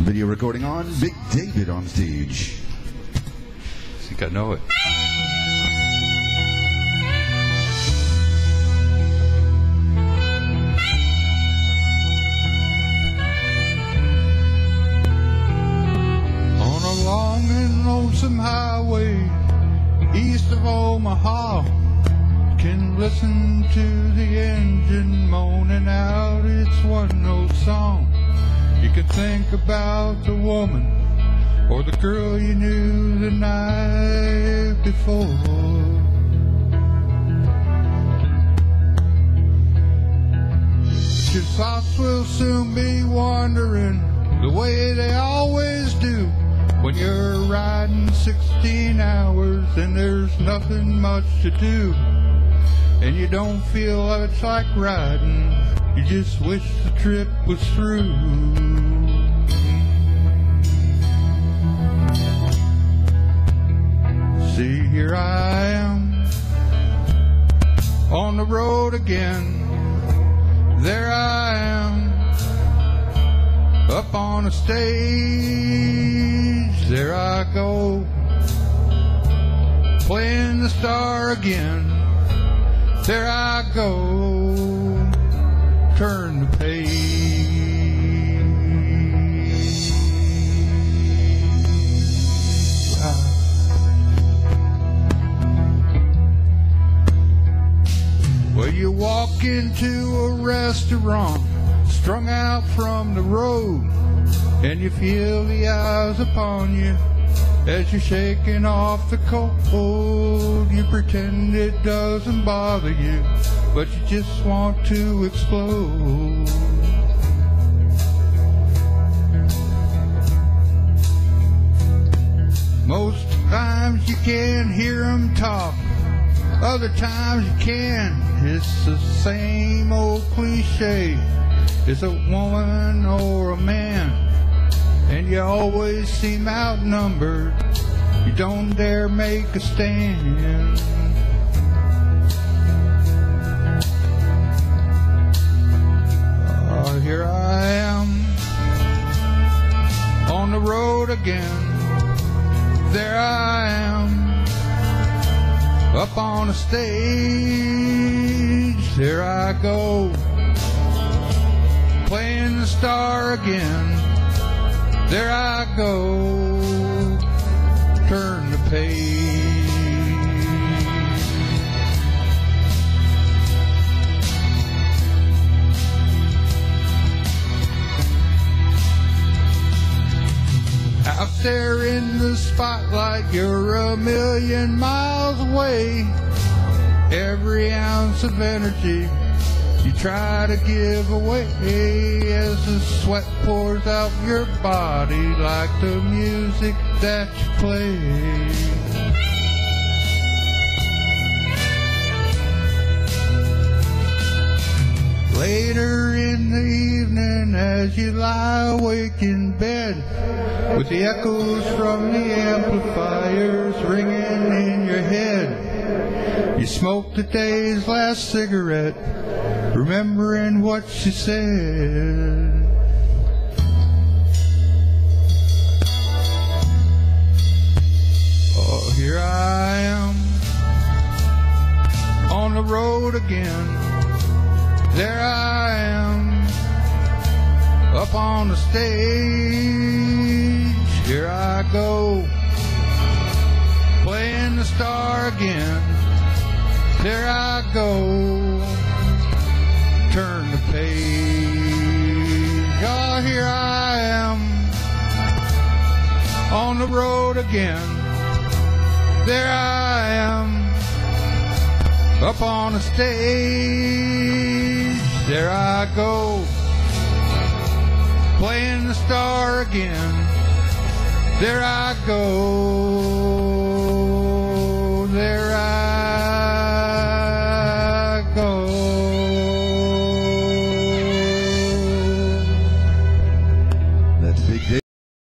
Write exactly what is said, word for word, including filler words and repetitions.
Video recording on Big David on stage. I think I know it. On a long and lonesome highway east of Omaha, can listen to the engine moaning out its one-note song. You can think about the woman or the girl you knew the night before. Your thoughts will soon be wandering the way they always do when you're riding sixteen hours and there's nothing much to do, and you don't feel it's like riding, you just wish the trip was through. See, here I am on the road again. There I am up on a stage. There I go playing the star again. There I go, turn the page. Well, you walk into a restaurant, strung out from the road, and you feel the eyes upon you as you're shaking off the cold. You pretend it doesn't bother you, but you just want to explode. Most times you can't hear them talk, other times you can. It's the same old cliche. It's a woman or a man, and you always seem outnumbered. You don't dare make a stand. Oh, here I am on the road again. There I am up on a stage. There I go playing the star again. There I go, turn the page. Out there in the spotlight, you're a million miles away. Every ounce of energy you try to give away as the sweat pours out your body like the music that you play. Later in the evening, as you lie awake in bed, with the echoes from the amplifiers ringing in your head, you smoke the day's last cigarette, remembering what she said. Oh, here I am on the road again. There I am up on the stage. Here I go playing the star again. There I go, turn the page. Oh, here I am on the road again. There I am up on the stage. There I go playing the star again. There I go,